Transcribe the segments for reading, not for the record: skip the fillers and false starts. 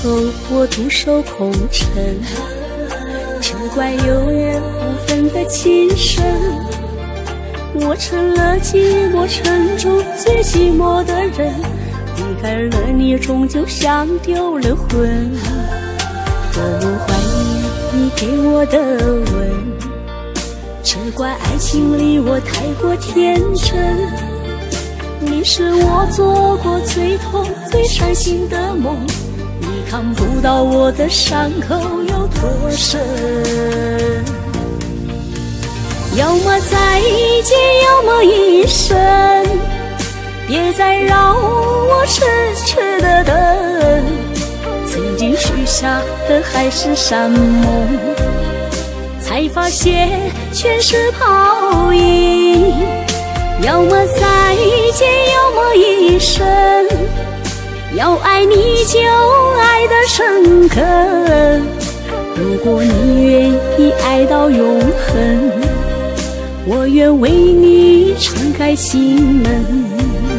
后我独守空城，只怪有人不分的情深。我成了寂寞城中最寂寞的人，离开了你终究像丢了魂。我怀念你给我的吻，只怪爱情里我太过天真。你是我做过最痛最伤心的梦，你看不到我的伤口有多深。要么再见，要么一生，别再让我痴痴的等。曾经许下的海誓山盟，才发现全是泡影。要么再见，要么一生，要爱你就爱得深刻。如果你愿意爱到永恒，我愿为你敞开心门。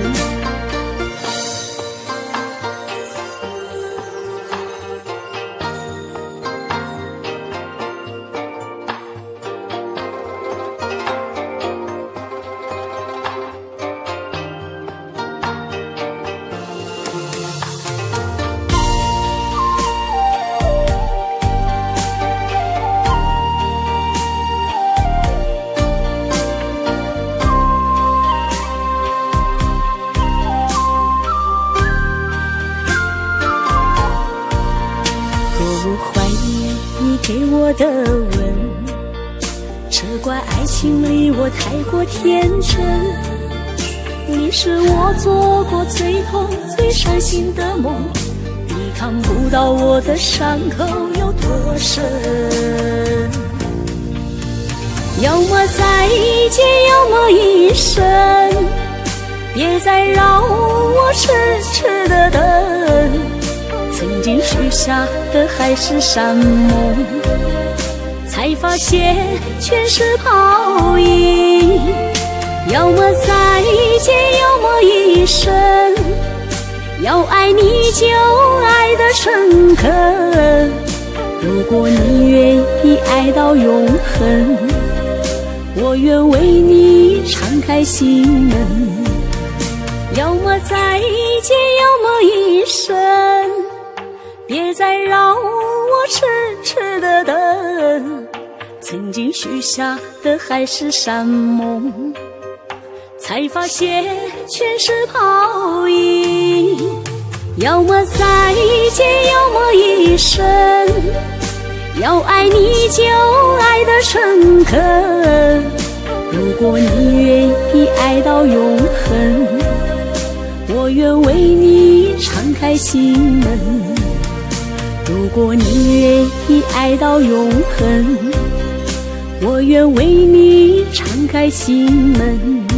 我怀念你给我的吻，只怪爱情里我太过天真。你是我做过最痛最伤心的梦，你看不到我的伤口有多深。要么再见，要么一生，别再让我痴痴的等。曾经许下的海誓山盟，才发现全是泡影。要么再见，要么一生，要爱你就爱得深刻。如果你愿意爱到永恒，我愿为你敞开心门。要么再见，要么一生，别再让我痴痴的等。曾经许下的海誓山盟，才发现全是泡影。要么再见，要么一生，要爱你就爱得深刻。如果你愿意爱到永恒，我愿为你敞开心门。如果你愿意爱到永恒，我愿为你敞开心门。